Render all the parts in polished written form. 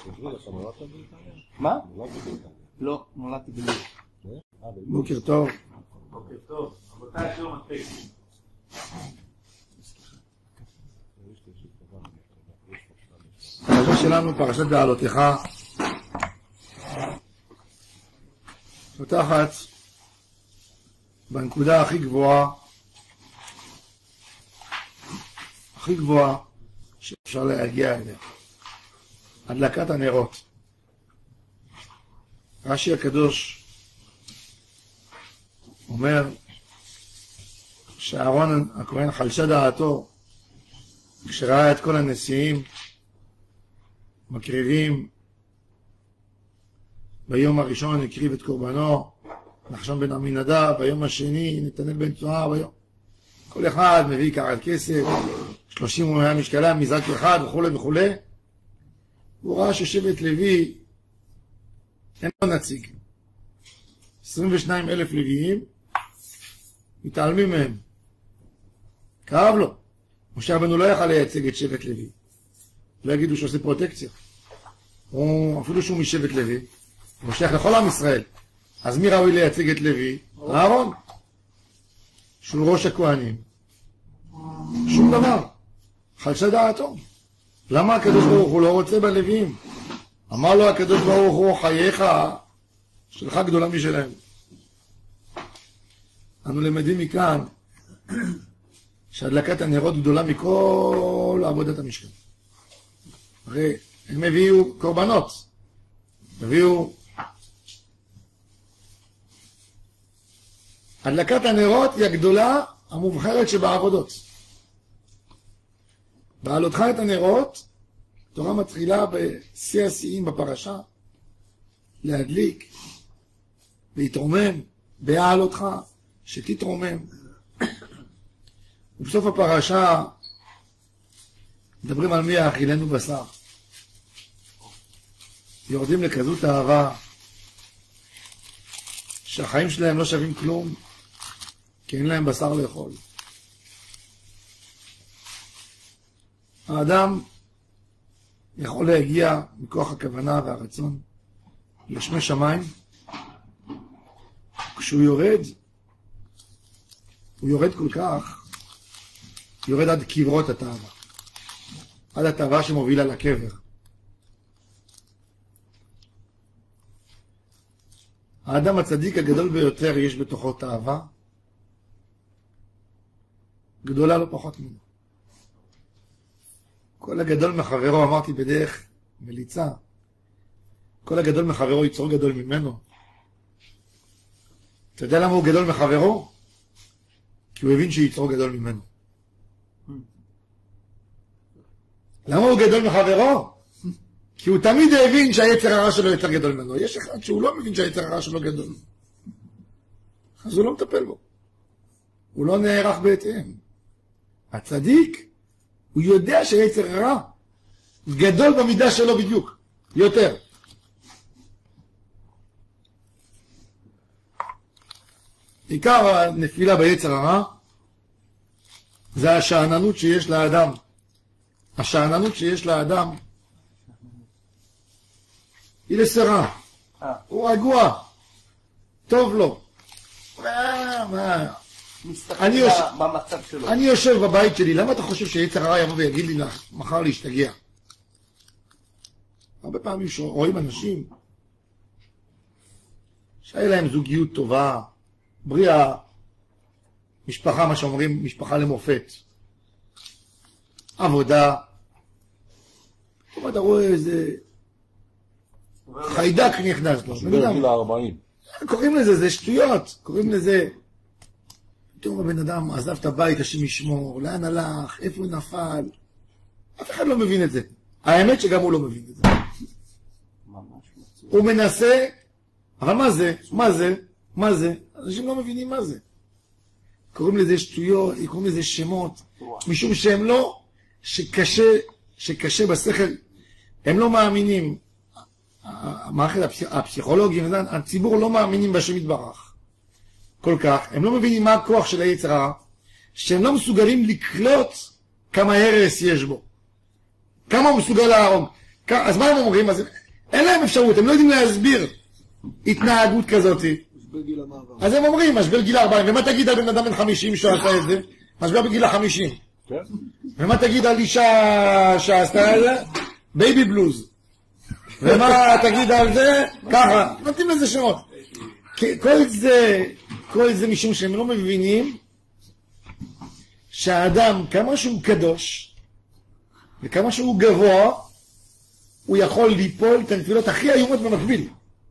מה? לא, נולדתי בלוב. בוקר טוב. בוקר טוב. רבותיי, שיר מתחיל. הפרשה שלנו, פרשת בעלותיך, פותחת בנקודה הכי גבוהה שאפשר להגיע אליה, הדלקת הנרות. רש"י הקדוש אומר שאהרון הכהן חלשה דעתו כשראה את כל הנשיאים מקריבים. ביום הראשון הקריב את קורבנו נחשון בן עמינדב, ביום השני נתנאל בן צוהר, כל אחד מביא קערת כסף, 30 משקלה, מזרק אחד וכו' וכו'. הוא ראה ששבט לוי אין לו נציג, 22,000 לוויים מתעלמים מהם, כאב לו. משה רבנו לא יכל לייצג את שבט לוי, לא יגידו שעושה פרוטקציה, אפילו שהוא משבט לוי, הוא שייך לכל עם ישראל. אז מי ראוי לייצג את לוי? אהרון, שהוא ראש הכהנים. שום דבר, חלשה דעתו. למה הקדוש ברוך הוא לא רוצה בלוויים? אמר לו הקדוש ברוך הוא, חייך שלך גדולה משלהם. אנו למדים מכאן שהדלקת הנרות גדולה מכל עבודת המשכן. הרי הם הביאו קורבנות, הביאו. הדלקת הנרות היא הגדולה המובחרת שבעבודות. בעלותך את הנרות, התורה מתחילה בשיא השיאים בפרשה, להדליק, להתרומם, בעלותך, שתתרומם. ובסוף הפרשה מדברים על מי האכילנו בשר. יורדים לכזאת אהבה שהחיים שלהם לא שווים כלום, כי אין להם בשר לאכול. האדם יכול להגיע מכוח הכוונה והרצון לשמי שמיים. כשהוא יורד, הוא יורד כל כך, יורד עד קברות התאווה, עד התאווה שמובילה לקבר. האדם הצדיק הגדול ביותר יש בתוכו תאווה גדולה לא פחות ממנו. כל הגדול מחברו, אמרתי בדרך מליצה, כל הגדול מחברו יצור גדול ממנו. אתה יודע למה הוא גדול מחברו? כי הוא הבין שיצור גדול ממנו. למה הוא גדול מחברו? כי הוא תמיד הבין שהיצר הרע שלו יותר גדול ממנו. יש אחד שהוא לא מבין שהיצר הרע שלו גדול, אז הוא לא מטפל בו, הוא לא נערך בהתאם. הצדיק, הוא יודע שהיצר הרע גדול במידה שלו בדיוק, יותר. עיקר הנפילה ביצר הרע זה השאננות שיש לאדם. השאננות שיש לאדם היא לסרה. הוא רגוע, טוב לו. אני יושב בבית שלי, למה אתה חושב שיצר הרע יבוא ויגיד לי מחר להשתגע? הרבה פעמים רואים אנשים שהיה להם זוגיות טובה, בריאה, משפחה, מה שאומרים, משפחה למופת, עבודה, פתאום אתה רואה איזה חיידק נכנס לו. קוראים לזה, זה שטויות, קוראים לזה, פתאום הבן אדם עזב את הבית, השם ישמור, לאן הלך, איפה הוא נפל, אף אחד לא מבין את זה. האמת שגם הוא לא מבין את זה. הוא מנסה, אבל מה זה? מה זה? מה זה? אנשים לא מבינים מה זה. קוראים לזה שטויות, קוראים לזה שמות, משום שהם לא, שקשה בשכל, הם לא מאמינים. המערכת הפסיכולוגים, הציבור לא מאמינים בשם יתברך. כל כך, הם לא מבינים מה הכוח של היצר הרע, שהם לא מסוגלים לקלוט כמה הרס יש בו. כמה הוא מסוגל להרוג, אז מה הם אומרים? אז אין להם אפשרות, הם לא יודעים להסביר התנהגות כזאת. אז הם אומרים, משבר גיל 40, ומה תגיד על בן אדם בן 50 שעשה את זה? משבר בגיל 50. ומה תגיד על אישה שעשתה את זה? בייבי בלוז. ומה תגיד על זה? ככה, נותנים לזה שמות. כל זה משום שהם לא מבינים שהאדם, כמה שהוא קדוש, וכמה שהוא גבוה, הוא יכול ליפול את הנפילות הכי איומות במקביל.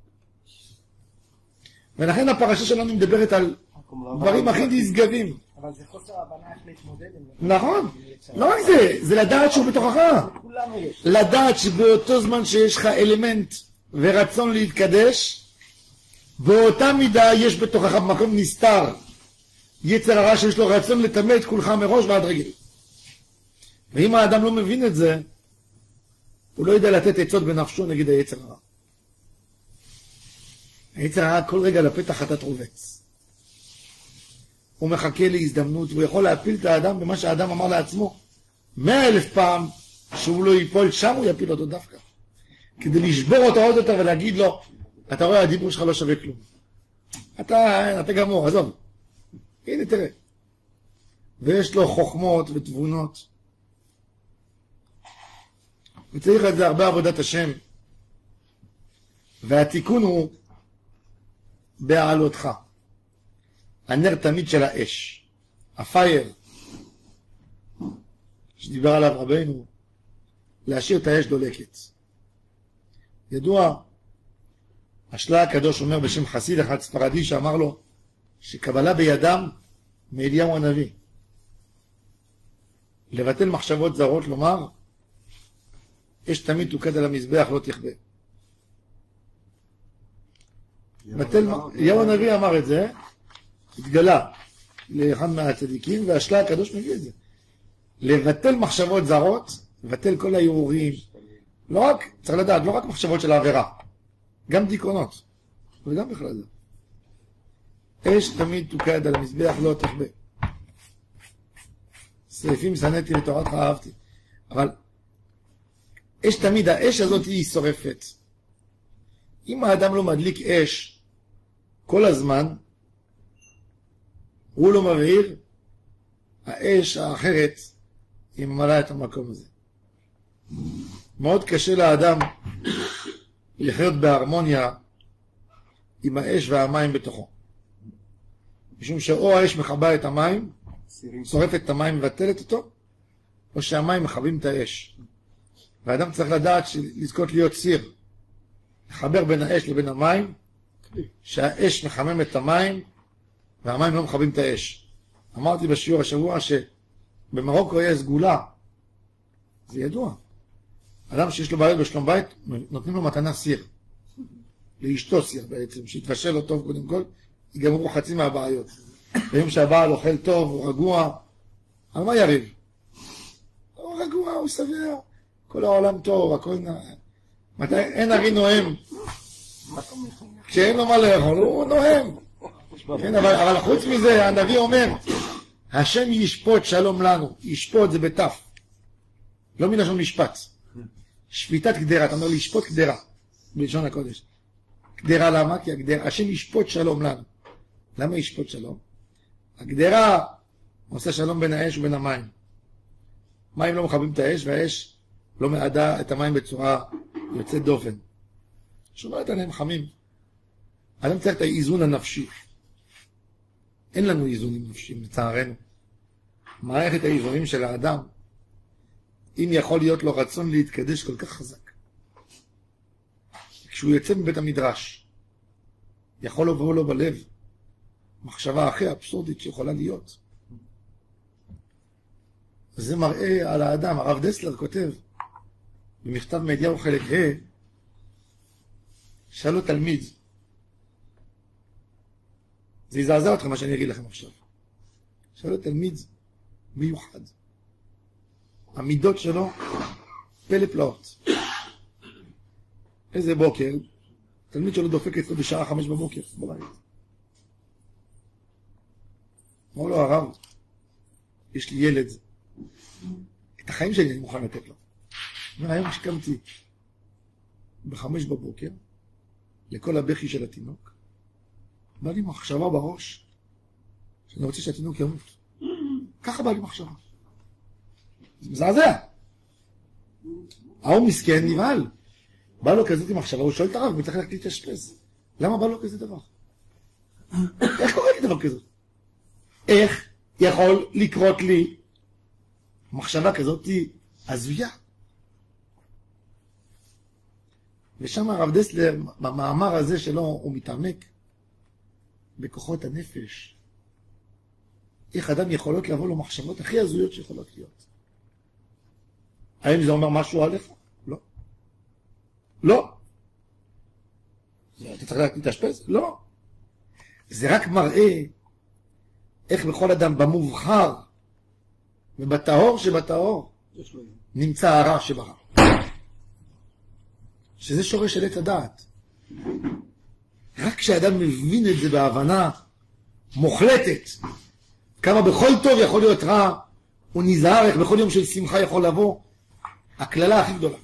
ולכן הפרשה שלנו מדברת על דברים הכי נשגבים. אבל זה חוסר הבנה איך להתמודד עם זה. נכון. לא רק זה, זה לדעת שהוא בתוכך. לדעת שבאותו זמן שיש לך אלמנט ורצון להתקדש, באותה מידה יש בתוכך במקום נסתר יצר הרע שיש לו רצון לטמא את כולך מראש ועד רגל. ואם האדם לא מבין את זה, הוא לא יודע לתת עצות בנפשו נגד היצר הרע. היצר הרע כל רגע לפתח חטאת רובץ. הוא מחכה להזדמנות, והוא יכול להפיל את האדם במה שהאדם אמר לעצמו 100,000 פעם, שהוא לא ייפול שם, הוא יפיל אותו דווקא. כדי לשבור אותו עוד יותר ולהגיד לו, אתה רואה, הדיבור שלך לא שווה כלום. אתה גמור, עזוב. הנה תראה. ויש לו חוכמות ותבונות. וצריך את זה הרבה עבודת השם. והתיקון הוא בהעלותך. הנר תמיד של האש. הפייר. שדיבר עליו רבינו, להשאיר את האש דולקת. ידוע, השלה הקדוש אומר בשם חסיד אחד ספרדי שאמר לו שקבלה בידם מאליהו הנביא. לבטל מחשבות זרות, לומר, אש תמיד תוקד על המזבח לא תכבה. אליהו הנביא אמר את זה, התגלה לאחד מהצדיקים, והשלה הקדוש מביא את זה. לבטל מחשבות זרות, לבטל כל הערעורים. לא רק, צריך לדעת, לא רק מחשבות של העבירה, גם דיכאונות, וגם בכלל זה. אש תמיד תוקד על המזבח לא תכבה. שריפים שנאתי ותורתך אהבתי. אבל אש תמיד, האש הזאת היא שורפת. אם האדם לא מדליק אש כל הזמן, הוא לא מבהיר, האש האחרת היא ממלאה את המקום הזה. מאוד קשה לאדם לחיות בהרמוניה עם האש והמים בתוכו. משום שאו האש מכבה את המים, שורפת את המים מבטלת אותו, או שהמים מכבים את האש. והאדם צריך לדעת לזכות להיות סיר. לחבר בין האש לבין המים, שהאש מחמם את המים, והמים לא מכבים את האש. אמרתי בשיעור השבוע שבמרוקו יש סגולה. זה ידוע. אדם שיש לו בעיות בשלום בית, נותנים לו מתנה סיר. לאשתו סיר בעצם, שיתבשל לו טוב קודם כל, ייגמרו חצי מהבעיות. ואם שהבעל אוכל טוב, הוא רגוע, על מה יריב? הוא רגוע, הוא סביר, כל העולם טוב, הכל מתי אין הרי נוהם. כשאין לו מה לאכול, הוא נוהם. כן, אבל חוץ מזה, הנביא אומר, השם ישפוט שלום לנו. ישפוט זה בתף. לא מלשון משפט. שפיטת קדרה, אתה אומר לשפוט קדרה, בלשון הקודש. קדרה למה? כי השם ישפוט שלום לנו. למה ישפוט שלום? הקדרה עושה שלום בין האש ובין המים. מים לא מכבים את האש, והאש לא מעדה את המים בצורה יוצאת דופן. שומרת עליהם חמים. אדם צריך את האיזון הנפשי. אין לנו איזונים נפשיים, לצערנו. מערכת האיזונים של האדם, אם יכול להיות לו רצון להתקדש כל כך חזק. כשהוא יוצא מבית המדרש, יכול לבוא לו בלב מחשבה הכי אבסורדית שיכולה להיות. זה מראה על האדם. הרב דסלר כותב במכתב מאליהו חלק ה', שאל לו תלמיד, זה יזעזע אתכם מה שאני אגיד לכם עכשיו. שאל לו תלמיד מיוחד, המידות שלו פלא פלאות. איזה בוקר, תלמיד שלו דופק אצלו בשעה 5 בבוקר בבית. אמר לו הרב, יש לי ילד, את החיים שלי אני מוכן לתת לו. אומר, היום שקמתי, ב5 בבוקר, לכל הבכי של התינוק, בא לי מחשבה בראש, שאני רוצה שהתינוק ימות. ככה בא לי מחשבה. זה מזעזע. ההוא מסכן נבהל. בא לו כזאת מחשבה, הוא שואל את הרב, הוא צריך ללכת להתאשפז. למה בא לו כזה דבר? איך קורה לי דבר כזאת? איך יכול לקרות לי מחשבה כזאת הזויה? ושם הרב דסלר, במאמר הזה שלו, הוא מתעמק בכוחות הנפש. איך אדם יכולות לבוא לו מחשבות הכי הזויות שיכולות להיות. האם זה אומר משהו עליך? לא. לא. אתה צריך להתאשפז? לא. זה רק מראה איך בכל אדם במובחר ובטהור שבטהור נמצא הרע שברע. שזה שורש של עץ הדעת. רק כשאדם מבין את זה בהבנה מוחלטת, כמה בכל טוב יכול להיות רע, הוא נזהר איך בכל יום של שמחה יכול לבוא הכללה הכי גדולה.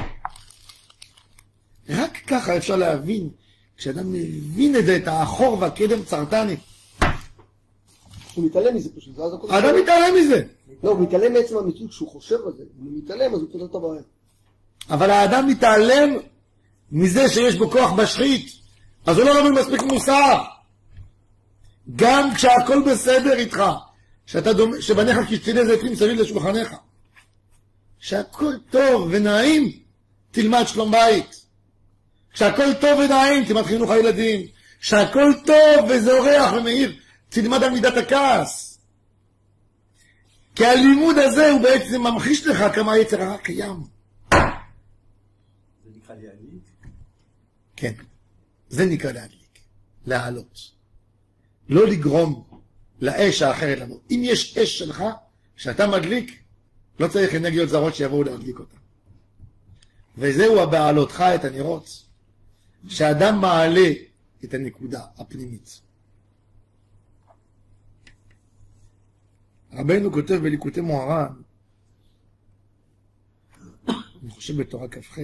רק ככה אפשר להבין, כשאדם מבין את זה, את האחור והקדם צרטני. הוא מתעלם מזה פשוט. האדם מתעלם מזה. לא, הוא מתעלם מעצם המציאות כשהוא חושב על זה. הוא מתעלם, אז הוא פותר את הבעיה. אבל האדם מתעלם מזה שיש בו כוח בשחית, אז הוא לא לומד מספיק מוסר. גם כשהכל בסדר איתך, שבניך כשתילי זיתים סביב לשולחניך, שהכל טוב ונעים, תלמד שלום בית. כשהכל טוב ונעים, תלמד חינוך הילדים. כשהכל טוב וזורח ומאיר, תלמד על מידת הכעס. כי הלימוד הזה הוא בעצם ממחיש לך כמה היצר הרע קיים. זה נקרא להדליק? כן, זה נקרא להדליק, להעלות. לא לגרום לאש האחרת לבוא. אם יש אש שלך, שאתה מדליק, לא צריך אנרגיות זרות שיבואו להדליק אותה. וזהו הבעלותך את הנרות. שאדם מעלה את הנקודה הפנימית. רבנו כותב בליקוטי מוהר"ן, אני חושב בתורה כ"ח,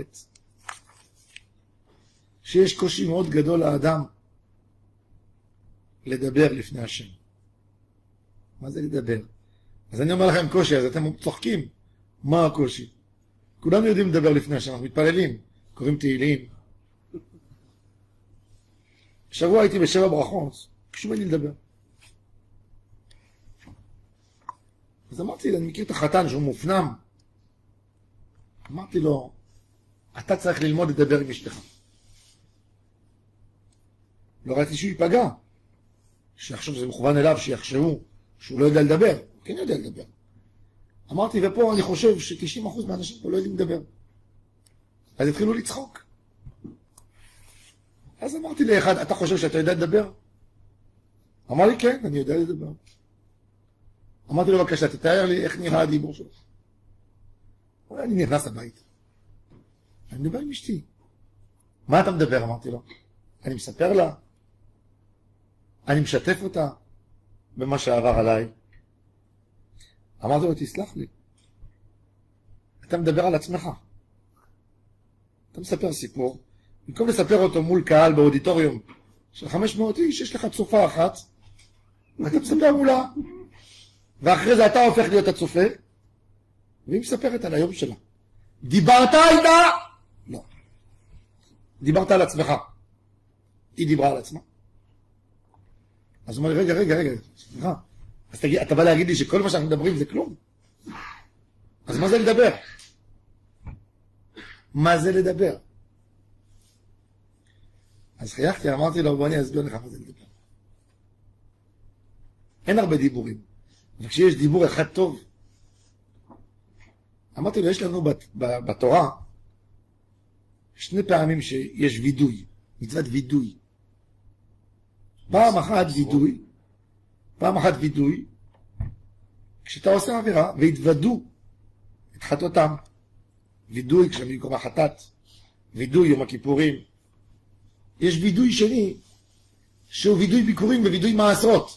שיש קושי מאוד גדול לאדם לדבר לפני השם. מה זה לדבר? אז אני אומר לכם קושי, אז אתם צוחקים. מה הקושי? כולנו יודעים לדבר לפני השם, אנחנו מתפללים, קוראים תהילים. שבוע הייתי ב7 ברכות, כשהוא בא לי לדבר. אז אמרתי, אני מכיר את החתן שהוא מופנם. אמרתי לו, אתה צריך ללמוד לדבר עם אשתך. לא ראיתי שהוא ייפגע. שיחשוב שזה מכוון אליו, שיחשבו שהוא לא יודע לדבר. הוא כן יודע לדבר. אמרתי, ופה אני חושב ש90% מהאנשים פה לא יודעים לדבר. אז התחילו לצחוק. אז אמרתי לאחד, אתה חושב שאתה יודע לדבר? אמר לי, כן, אני יודע לדבר. אמרתי לו, בבקשה, תתאר לי איך נראה הדיבור שלך. אני נכנס לבית. אני מדבר עם אשתי. מה אתה מדבר? אמרתי לו. אני מספר לה. אני משתף אותה במה שעבר עליי. אמרתי לו, תסלח לי. אתה מדבר על עצמך. אתה מספר סיפור. במקום לספר אותו מול קהל באודיטוריום של 500 איש, יש לך צופה אחת, ואתה מספר מולה. ואחרי זה אתה הופך להיות הצופה, והיא מספרת על היום שלה. דיברת איתה? לא. דיברת על עצמך. היא דיברה על עצמה. אז הוא אומר לי, רגע, סליחה. אז אתה בא להגיד לי שכל מה שאנחנו מדברים זה כלום? אז מה זה לדבר? מה זה לדבר? אז חייכתי, אמרתי לו, בוא אני אסביר לך מה זה לדבר. אין הרבה דיבורים. וכשיש דיבור אחד טוב, אמרתי לו, יש לנו בתורה 2 פעמים שיש וידוי, מצוות וידוי. פעם אחת וידוי, כשאתה עושה עבירה, והתוודו את חטאותם. וידוי כשאני קורא חטאת, וידוי יום הכיפורים. יש וידוי שני, שהוא וידוי ביקורים ווידוי מעשרות.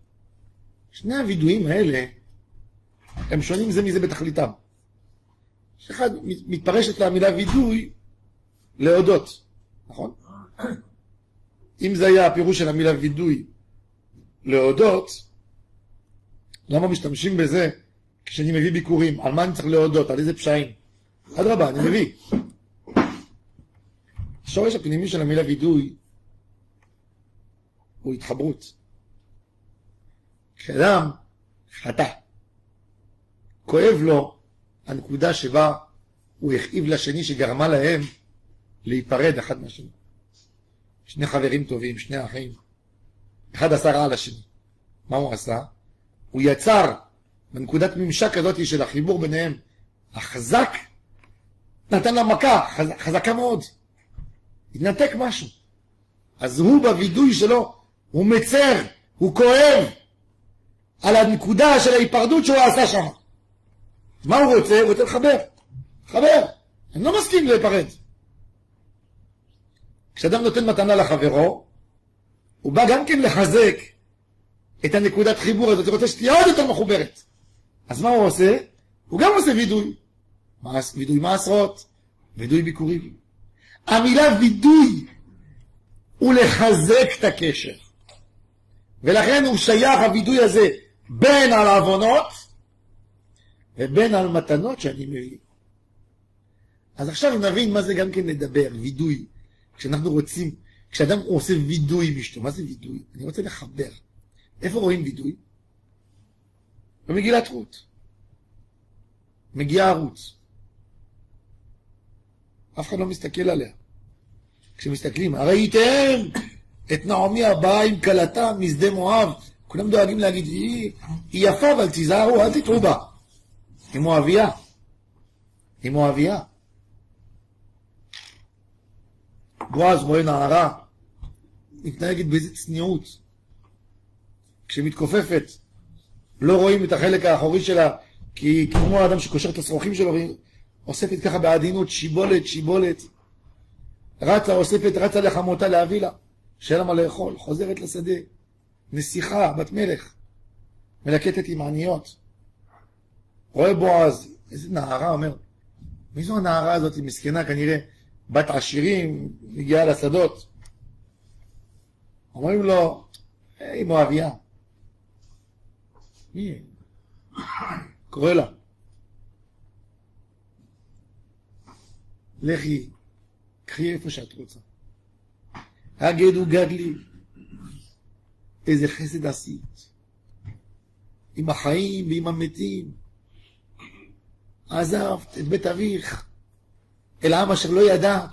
שני הוידויים האלה, הם שונים זה מזה בתכליתם. שאחד מתפרשת למילה וידוי להודות, נכון? אם זה היה הפירוש של המילה וידוי להודות, למה משתמשים בזה כשאני מביא ביקורים? על מה אני צריך להודות? על איזה פשעים? אדרבה, אני מביא. השורש הפנימי של המילה וידוי הוא התחברות. כשאדם חטא, כואב לו הנקודה שבה הוא הכאיב לשני שגרמה להם להיפרד אחד מהשני. שני חברים טובים, שני אחים. אחד עשה רע לשני. מה הוא עשה? הוא יצר בנקודת ממשק הזאת של החיבור ביניהם החזק, נתן לה מכה, חזקה מאוד. התנתק משהו. אז הוא בוידוי שלו, הוא מצר, הוא כואב על הנקודה של ההיפרדות שהוא עשה שם. מה הוא רוצה? הוא רוצה לחבר. חבר. אני לא מסכים להיפרד. כשאדם נותן מתנה לחברו, הוא בא גם כן לחזק את הנקודת חיבור הזאת, הוא רוצה שתהיה עוד יותר מחוברת. אז מה הוא עושה? הוא גם עושה וידוי. וידוי מעשרות, וידוי ביקורים. המילה וידוי הוא לחזק את הקשר. ולכן הוא שייך הוידוי הזה בין על עוונות ובין על מתנות שאני מביא. אז עכשיו נבין מה זה גם כן לדבר, וידוי. כשאנחנו רוצים, כשאדם עושה וידוי משתו, מה זה וידוי? אני רוצה לחבר. איפה רואים וידוי? במגילת רות. מגיעה רות. אף אחד לא מסתכל עליה. כשמסתכלים, ראיתם את נעמי הבאה עם כלתה משדה מואב, כולם דואגים להגיד, היא יפה, אבל תיזהרו, אל תטעו בה. היא מואביה. היא מואביה. בועז רואה נערה, מתנהגת באיזה צניעות. כשמתכופפת, לא רואים את החלק האחורי שלה, כי כמו האדם שקושר את השרוכים שלו, והיא אוספת ככה בעדינות, שיבולת, שיבולת. רצה, אוספת, רצה לחמותה להביא לה. שאלה מה לאכול, חוזרת לשדה. נסיכה, בת מלך. מלקטת עם עניות. רואה בועז, איזה נערה, אומר, מי זו הנערה הזאת, היא מסכנה כנראה, בת עשירים, מגיעה לשדות. אומרים לו, היא מואביה. מי? קורא לה. לכי, קחי איפה שאת רוצה. הגדו גדלי. איזה חסד עשית. עם החיים ועם המתים. עזבת את בית אביך. אל העם אשר לא ידעת.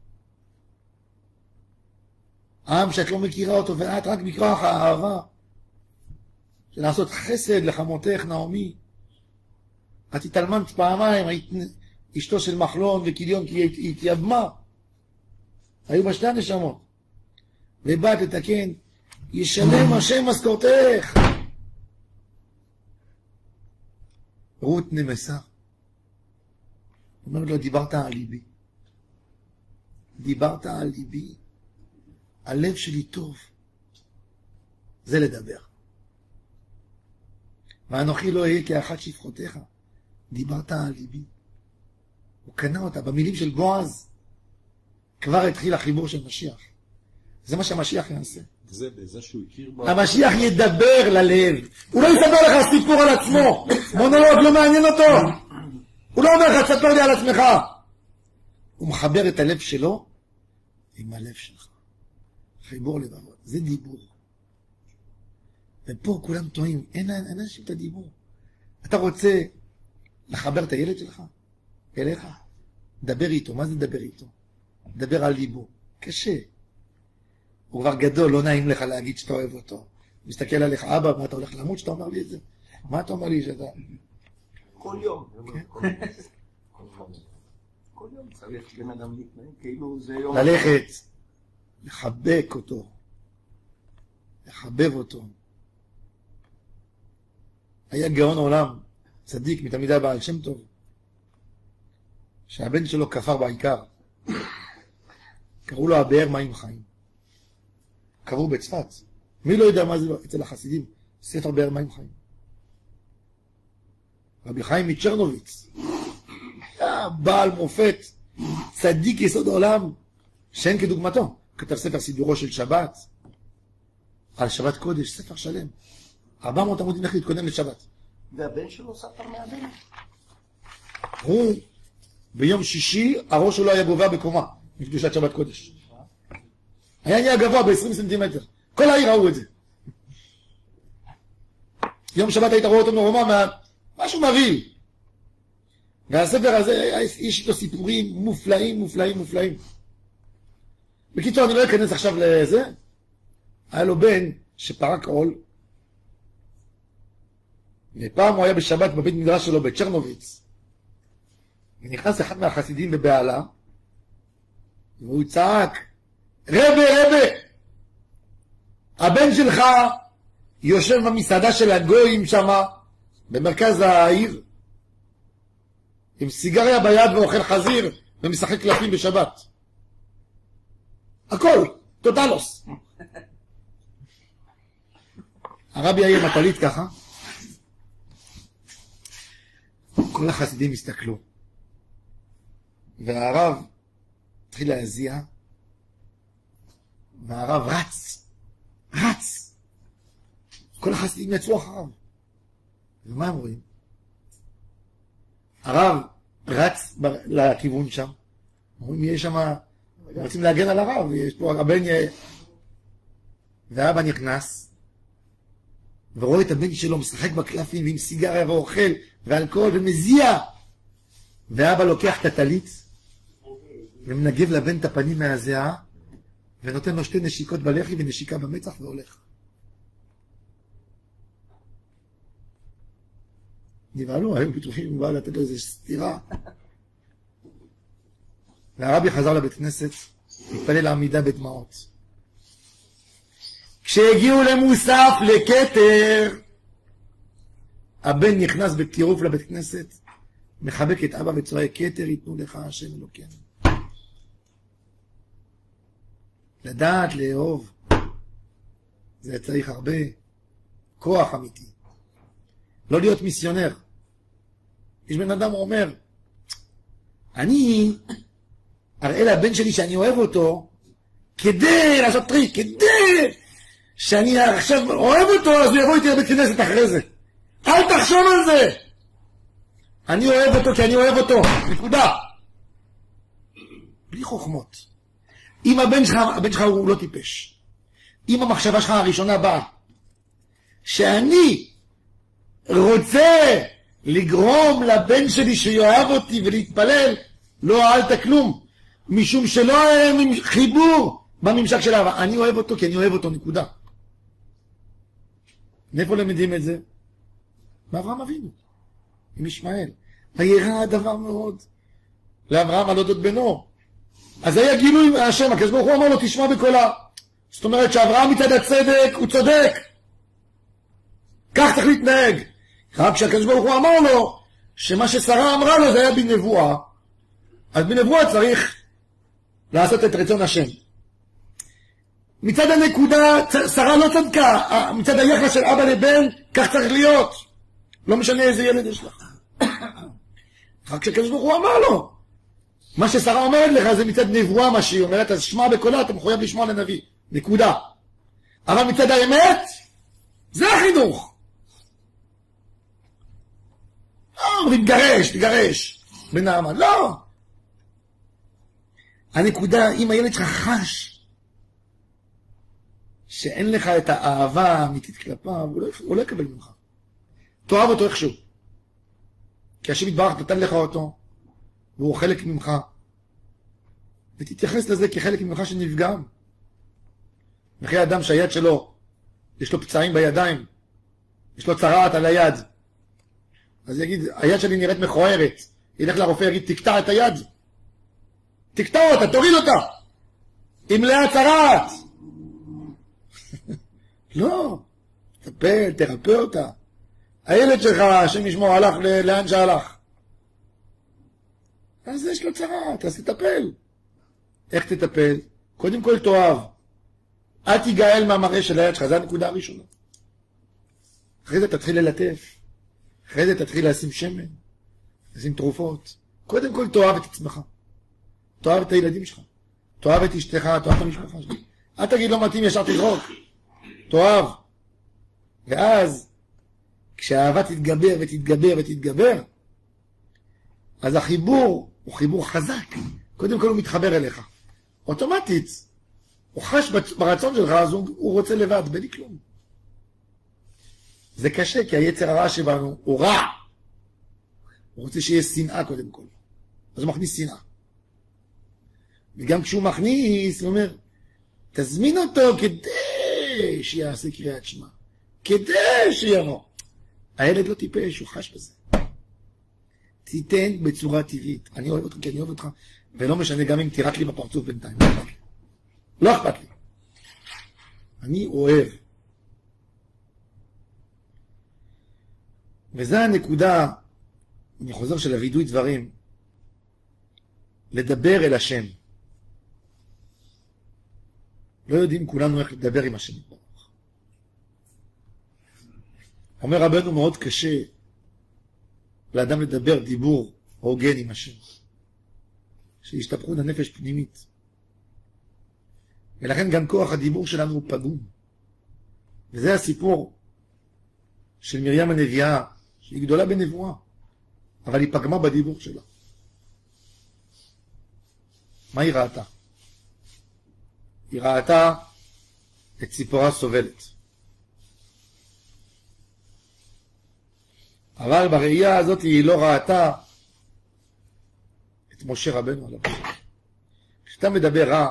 העם שאת לא מכירה אותו, ואת רק מכוח האהבה. של לעשות חסד לחמותך נעמי. את התעלמת פעמיים, היית אשתו של מחלון וכיליון, כי היא התייבמה. היו בה שתי הנשמות. ובאת לתקן, ישלם השם משכורתך. רות נמסה. אומרת לו, דיברת על ליבי. דיברת על ליבי. הלב שלי טוב. זה לדבר. ואנוכי לא אהיה כאחת שפחותיך. דיברת על ליבי. הוא קנה אותה. במילים של בועז כבר התחיל החיבור של משיח. זה מה שהמשיח יעשה. זה שהוא הכיר בו. המשיח ידבר ללב. הוא לא יספר לך סיפור על עצמו. מונולוג לא מעניין אותו. הוא לא אומר לך, תספר לי על עצמך. הוא מחבר את הלב שלו עם הלב שלך. חיבור לבבות. זה דיבור. ופה כולם טועים. אין אנשים את הדיבור. אתה רוצה לחבר את הילד שלך אליך? דבר איתו. מה זה דבר איתו? דבר על ליבו. קשה. הוא כבר גדול, לא נעים לך להגיד שאתה אוהב אותו. מסתכל עליך, אבא, מה אתה הולך למות שאתה אומר לי את זה? מה אתה אומר לי שאתה... כל יום. כל יום צריך בן אדם להתנהג, כאילו זה יום... ללכת, לחבק אותו, לחבב אותו. היה גאון עולם, צדיק מתלמידי בעל שם טוב, שהבן שלו כפר בעיקר. קראו לו הבאר מים חיים. קראו בצפת. מי לא יודע מה זה אצל החסידים? ספר באר מים חיים. רבי חיים מצ'רנוביץ. בעל מופת, צדיק יסוד העולם, שאין כדוגמתו. כתב ספר סידורו של שבת, על שבת קודש, ספר שלם. 400 עמודים איך להתקודם לשבת. והבן שלו ספר מהבן. הוא, ביום שישי, הראש שלו היה גובה בקומה, מקדושת שבת קודש. היה גבוה ב-20 סנטימטר. כל העיר ראו את זה. יום שבת היית רואה אותו מרומה, משהו מבהיל. והספר הזה, יש איתו סיפורים מופלאים, מופלאים, מופלאים. בקיצור, אני לא אכנס עכשיו לזה. היה לו בן שפרק עול. ופעם הוא היה בשבת בבית מדרש שלו בצ'רנוביץ. ונכנס אחד מהחסידים בבעלה, והוא צעק, רבי, הבן שלך יושב במסעדה של הגויים שמה, במרכז העיר, עם סיגריה ביד ואוכל חזיר, ומשחק קלפים בשבת. הכל, טוטלוס. הרבי היה מטלית ככה, כל החסידים הסתכלו, והרב התחיל להזיע, והרב רץ, כל החסידים יצאו אחריו. ומה הם רואים? הרב רץ לכיוון שם, אומרים יש שם, רוצים להגן על הרב, יש פה הבן, והאבא נכנס, ורואה את הבן שלו משחק בקלפים ועם סיגריה ואוכל ואלכוהול ומזיע, ואבא לוקח את הטלית ומנגב לבן את הפנים מהזיעה ונותן לו 2 נשיקות בלחי ונשיקה במצח והולך. נבהלו, היו בטוחים הוא בא לתת לו איזו סתירה. והרבי חזר לבית כנסת, התפלל לעמידה בדמעות. כשהגיעו למוסף, לכתר, הבן נכנס בטירוף לבית כנסת, מחבק את אבא וצועק, כתר ייתנו לך השם אלוקינו. לדעת, לאהוב, זה צריך הרבה כוח אמיתי. לא להיות מיסיונר. יש בן אדם אומר, אני אראה לבן שלי שאני אוהב אותו, כדי לעשות טריק, כדי שאני עכשיו אוהב אותו, אז הוא יבוא איתי לבית כנסת אחרי זה. אל תחשוב על זה. אני אוהב אותו כי אני אוהב אותו. נקודה. בלי חוכמות. אם הבן שלך הוא לא טיפש. אם המחשבה שלך הראשונה באה, שאני רוצה לגרום לבן שלי שיאהב אותי ולהתפלל, לא אהלת כלום. משום שלא היה חיבור בממשק של אהבה. אני אוהב אותו כי אני אוהב אותו, נקודה. מאיפה למדים את זה? מאברהם אבינו, עם ישמעאל. וירא הדבר מאוד לאברהם על אודות בנו. אז היה גילוי השם, הקדוש ברוך הוא אמר לו, תשמע בקולה. זאת אומרת שאברהם מצד הצדק, הוא צודק. כך צריך להתנהג. רק שהקדוש ברוך הוא אמר לו, שמה ששרה אמרה לו זה היה בנבואה. אז בנבואה צריך לעשות את רצון השם. מצד הנקודה, שרה לא צדקה, מצד היחס של אבא לבן, כך צריך להיות. לא משנה איזה ילד יש לך. רק כשהקדוש ברוך הוא אמר לו, מה ששרה אומרת לך זה מצד נבואה מה שהיא אומרת, אז שמע בקולה, אתה מחויב לשמוע לנביא. נקודה. אבל מצד האמת, זה החינוך. לא אומרים, תגרש, בנעמן, לא. הנקודה, אם הילד שלך חש, שאין לך את האהבה האמיתית כלפיו, הוא לא יקבל ממך. תאהב אותו איכשהו. כי השם יתברך נתן לך אותו, והוא חלק ממך. ותתייחס לזה כחלק ממך שנפגם. וכי האדם שהיד שלו, יש לו פצעים בידיים, יש לו צרעת על היד, אז יגיד, היד שלי נראית מכוערת, ילך לרופא, יגיד, תקטע את היד. תקטע אותה, תוריד אותה. עם מלאה צרעת. לא, תטפל, תרפא אותה. הילד שלך, השם ישמור, הלך לאן שהלך. אז יש לו צרעת, אז תטפל. איך תטפל? קודם כל תאהב. אל תיגאל מהמראה של היד שלך, זו הנקודה הראשונה. אחרי זה תתחיל ללטף. אחרי זה תתחיל לשים שמן, לשים תרופות. קודם כל תאהב את עצמך. תאהב את הילדים שלך. תאהב את אשתך, תאהב את המשפחה שלך. אל תגיד לא מתאים, ישר תזרוק. תאהב. ואז, כשהאהבה תתגבר ותתגבר ותתגבר, אז החיבור הוא חיבור חזק. קודם כל הוא מתחבר אליך. אוטומטית, הוא חש ברצון שלך, אז הוא רוצה לבד, בלי כלום. זה קשה, כי היצר הרע שבנו הוא רע. הוא רוצה שיהיה שנאה קודם כל. אז הוא מכניס שנאה. וגם כשהוא מכניס, הוא אומר, תזמין אותו כדי שיעשה קריאת שמע. כדי שיבוא. הילד לא טיפש, הוא חש בזה. תיתן בצורה טבעית. אני אוהב אותך כי אני אוהב אותך, ולא משנה גם אם תירק לי בפרצוף בינתיים. לא אכפת לי. אני אוהב. וזו הנקודה, אני חוזר של הוידוי דברים, לדבר אל השם. לא יודעים כולנו איך לדבר עם השם. אומר רבנו מאוד קשה לאדם לדבר דיבור הוגן עם השם. שישתפכו לנפש פנימית. ולכן גם כוח הדיבור שלנו הוא פגום. וזה הסיפור של מרים הנביאה, שהיא גדולה בנבואה, אבל היא פגמה בדיבור שלה. מה היא ראתה? היא ראתה את ציפורה סובלת. אבל בראייה הזאת היא לא ראתה את משה רבנו עליו. כשאתה מדבר רע,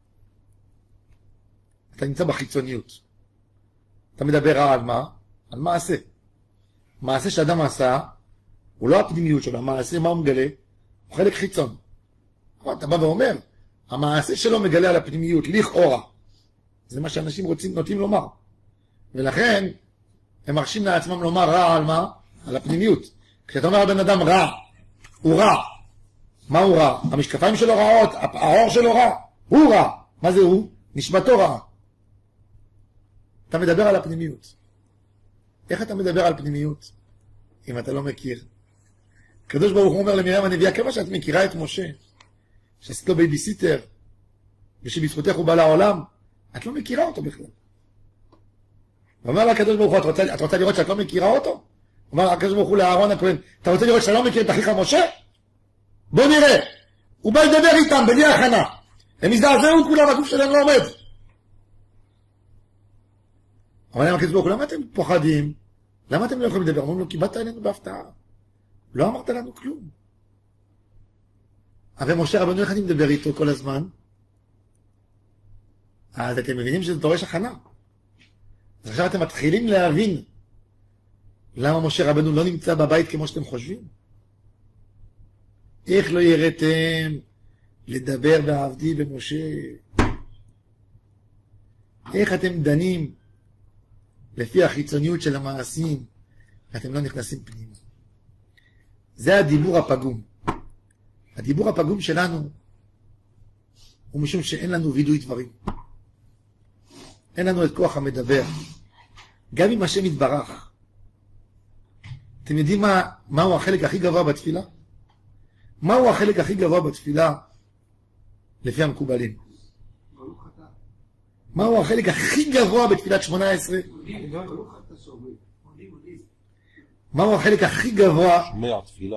אתה נמצא בחיצוניות. אתה מדבר רע על מה? על מעשה. מעשה שאדם עשה, הוא לא הפנימיות שלו, המעשה, מה הוא מגלה? הוא חלק חיצון. אתה בא ואומר, המעשה שלו מגלה על הפנימיות, לכאורה. זה מה שאנשים נוטים לומר. ולכן, הם מרשים לעצמם לומר רע על מה? על הפנימיות. כשאתה אומר הבן אדם רע, הוא רע. מה הוא רע? המשקפיים שלו רעות, העור שלו רע. הוא רע. מה זה הוא? נשמתו רע. אתה מדבר על הפנימיות. איך אתה מדבר על פנימיות? אם אתה לא מכיר. הקדוש ברוך הוא אומר למרים הנביאה, כמה שאת מכירה את משה, שעשית לו בייביסיטר, ושבזכותך הוא בא לעולם, את לא מכירה אותו בכלל. ואומר לה הקדוש ברוך הוא, את רוצה לראות שאת לא מכירה אותו? אומר הקדוש ברוך הוא לאהרון הכהן, אתה רוצה לראות שאתה לא מכיר את אחיך משה? בוא נראה. הוא בא לדבר איתם בלי הכנה. הם הזדעזעו כולם, הגוף שלהם לא עומד. אבל למה הקדוש ברוך הוא, למה אתם פוחדים? למה אתם לא יכולים לדבר? אומרים לו, כי באת אלינו בהפתעה. לא אמרת לנו כלום. אבל משה רבנו, איך אני מדבר איתו כל הזמן? אז אתם מבינים שזה דורש הכנה. אז עכשיו אתם מתחילים להבין למה משה רבנו לא נמצא בבית כמו שאתם חושבים. איך לא יראתם לדבר בעבדי במשה? איך אתם דנים לפי החיצוניות של המעשים ואתם לא נכנסים פנימה? זה הדיבור הפגום. הדיבור הפגום שלנו הוא משום שאין לנו וידוי דברים. אין לנו את כוח המדבר. גם אם השם יתברך. אתם יודעים מהו החלק הכי גבוה בתפילה? מהו החלק הכי גבוה בתפילה לפי המקובלים? מהו החלק הכי גבוה בתפילת 18? מהו החלק הכי גבוה? שומע תפילה.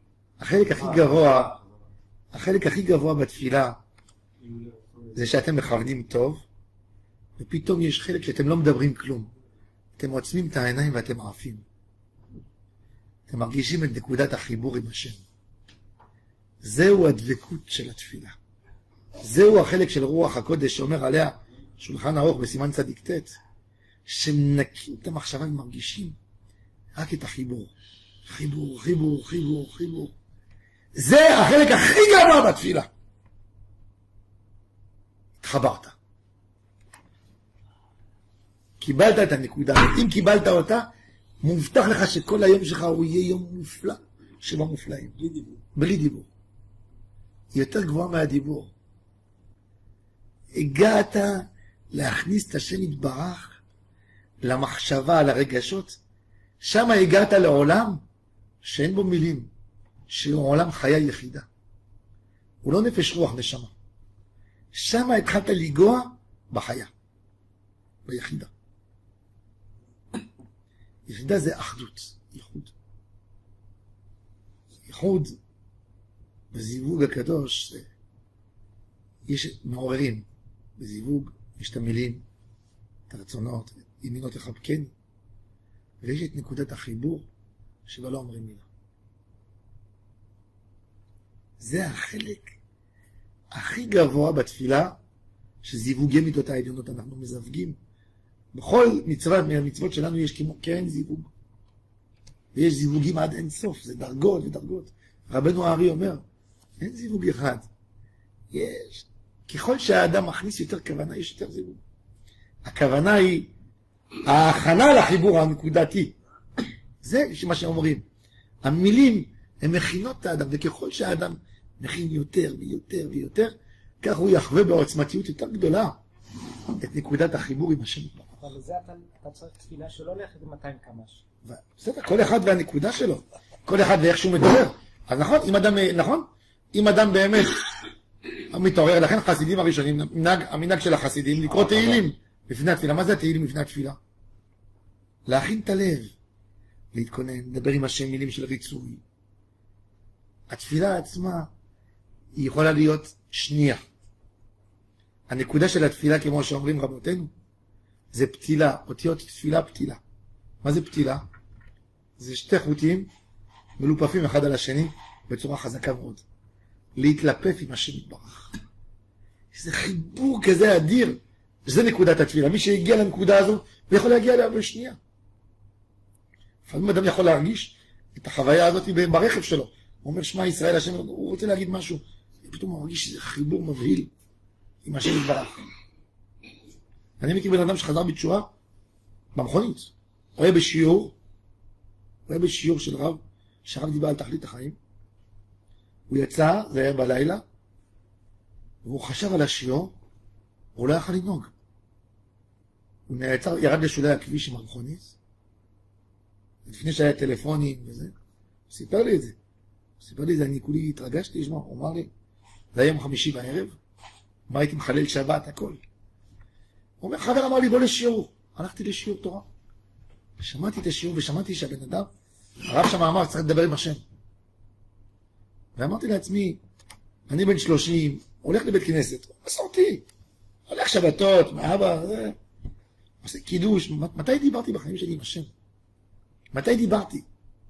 החלק הכי גבוה בתפילה זה שאתם מכוונים טוב, ופתאום יש חלק שאתם לא מדברים כלום. אתם עוצמים את העיניים ואתם עפים. אתם מרגישים את נקודת החיבור עם השם. זהו הדבקות של התפילה. זהו החלק של רוח הקודש שאומר עליה שולחן ערוך בסימן צדיק ט', שמנקים את המחשבה ומרגישים רק את החיבור. חיבור, חיבור, חיבור, חיבור. זה החלק הכי גבוה בתפילה. התחברת. קיבלת את הנקודה. אם קיבלת אותה, מובטח לך שכל היום שלך הוא יהיה יום מופלא שבמופלאים. בלי דיבור. בלי דיבור. היא יותר גבוהה מהדיבור. הגעת להכניס את השם יתברך למחשבה, לרגשות. שם הגעת לעולם שאין בו מילים, שהוא עולם חיה יחידה. הוא לא נפש רוח נשמה. שם התחלת לגוע בחיה, ביחידה. יחידה זה אחדות, ייחוד. ייחוד בזיווג הקדוש יש מעוררים. בזיווג יש את המילים, את הרצונות, ימינות לחבקני, ויש את נקודת החיבור שבה לא אומרים מילה. זה החלק הכי גבוה בתפילה, שזיווגי מידות העליונות אנחנו מזווגים. בכל מצווה מהמצוות שלנו יש כמו קרן זיווג. ויש זיווגים עד אין סוף, זה דרגות ודרגות. רבנו הארי אומר, אין זיווג אחד. יש. ככל שהאדם מכניס יותר כוונה, יש יותר זיווג. הכוונה היא ההכנה לחיבור הנקודתי. זה מה שאומרים. המילים הן מכינות את האדם, וככל שהאדם מכין יותר ויותר ויותר, כך הוא יחווה בעוצמתיות יותר גדולה את נקודת החיבור עם השם. אבל לזה אתה צריך תפילה שלא הולכת עם 200 קמ"ש. בסדר, כל אחד והנקודה שלו. כל אחד ואיך שהוא מדבר. אז נכון, אם אדם באמת מתעורר, לכן חסידים הראשונים, המנהג של החסידים, לקרוא תהילים לפני התפילה. מה זה התהילים לפני התפילה? להכין את הלב, להתכונן, לדבר עם השם מילים של ריצוי. התפילה עצמה היא יכולה להיות שנייה. הנקודה של התפילה, כמו שאומרים רבותינו, זה פתילה, אותיות תפילה פתילה. מה זה פתילה? זה שתי חוטים מלופפים אחד על השני בצורה חזקה מאוד. להתלפף עם השם יתברך. זה חיבור כזה אדיר. זה נקודת התפילה. מי שהגיע לנקודה הזו, הוא יכול להגיע אליה בשנייה. לפעמים אדם יכול להרגיש את החוויה הזאת ברכב שלו. הוא אומר, שמע ישראל, השם, הוא רוצה להגיד משהו. ופתאום הוא מרגיש שזה חיבור מבהיל עם השם יתברך. אני מכיר בן אדם שחזר בתשובה במכונית. הוא היה בשיעור של רב, שהרב דיבר על תכלית החיים. הוא יצא, זה היה בלילה, והוא חשב על השיעור, הוא לא יכול לנהוג. הוא נעצר, ירד לשולי הכביש עם המכונית, לפני שהיה טלפונים וזה, הוא סיפר לי את זה. אני כולי התרגשתי לשמוע, הוא אמר לי, זה היה יום חמישי בערב, מה הייתי מחלל שבת, הכל. הוא אומר, חבר אמר לי, בוא לשיעור. הלכתי לשיעור תורה. שמעתי את השיעור ושמעתי שהבן אדם, הרב שם אמר, צריך לדבר עם השם. ואמרתי לעצמי, אני בן 30, הולך לבית כנסת, מסורתי, הולך שבתות, מאבא, עושה קידוש. מתי דיברתי בחיים שלי עם השם? מתי דיברתי?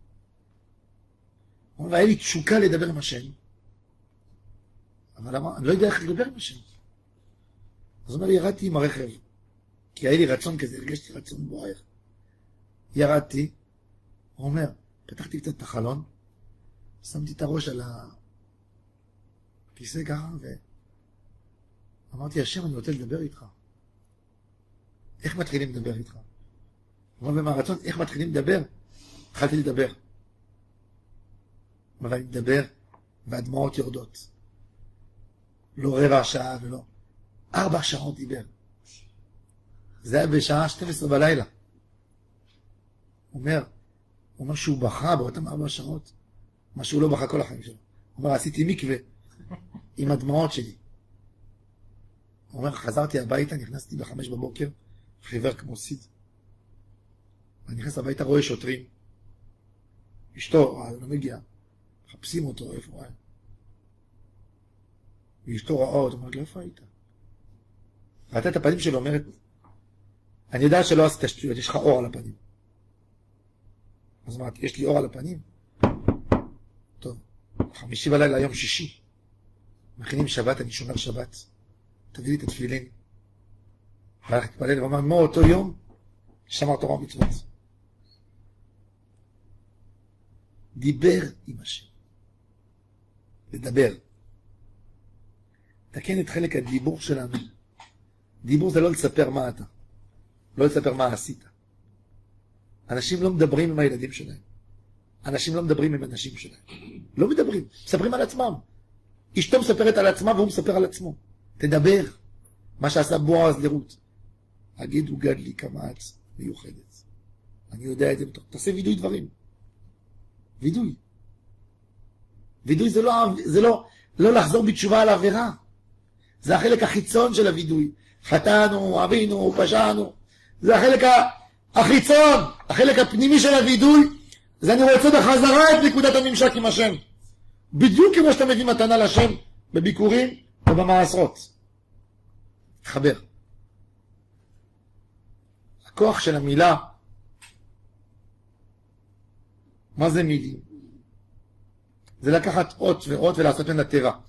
והיה לי תשוקה לדבר עם השם, אבל אני לא יודע איך לדבר עם השם. אז הוא אומר לי, ירדתי עם הרכב, כי היה לי רצון כזה, הרגשתי רצון בוער. ירדתי, הוא אומר, פתחתי קצת את החלון, שמתי את הראש על הכיסא ככה, ואמרתי, השם, אני רוצה לדבר איתך. איך מתחילים לדבר איתך? הוא אומר, במהרצון, איך מתחילים לדבר? התחלתי לדבר. אבל אני מדבר, והדמעות יורדות. לא רבע שעה ולא. 4 שעות דיבר. זה היה בשעה 12 בלילה. הוא אומר שהוא בכה באותם 4 שעות, מה שהוא לא בכה כל החיים שלו. הוא אומר, עשיתי מקווה עם הדמעות שלי. הוא אומר, חזרתי הביתה, נכנסתי ב5 בבוקר, חיוור כמו סיד. אני נכנס הביתה, רואה שוטרים. אשתו, לא מגיע. מחפשים אותו, איפה הוא היה? ואשתו ראה אותו, אומרת לו, איפה היית? ראתה את הפנים שלו, אומרת, אני יודע שלא עשית שטויות, יש לך אור על הפנים. אז אמרתי, יש לי אור על הפנים? טוב, 5 בלילה, יום 6. מכינים שבת, אני שומר שבת. תביא לי את התפילין. והלך להתפלל ואמר, מאותו יום, שמר תורה ומצוות. דיבר עם השם. לדבר. תקן את חלק הדיבור שלנו. דיבור זה לא לספר מה אתה. לא לספר מה עשית. אנשים לא מדברים עם הילדים שלהם. אנשים לא מדברים עם אנשים שלהם. לא מדברים. מספרים על עצמם. אשתו מספרת על עצמה והוא מספר על עצמו. תדבר. מה שעשה בועז לרות. הגידו גד לי כמה את מיוחדת. אני יודע את זה. תעשה וידוי דברים. וידוי. וידוי זה לא לחזור בתשובה על העבירה. זה החלק החיצון של הוידוי. חטאנו, אבינו, פשענו. זה החלק החיצון, החלק הפנימי של הוידוי. זה אני רוצה בחזרה את נקודת הממשק עם השם. בדיוק כמו שאתה מביא מתנה לשם בביקורים ובמעשרות. תחבר. הכוח של המילה, מה זה מילים? זה לקחת אות ואות ולעשות מן התיבה.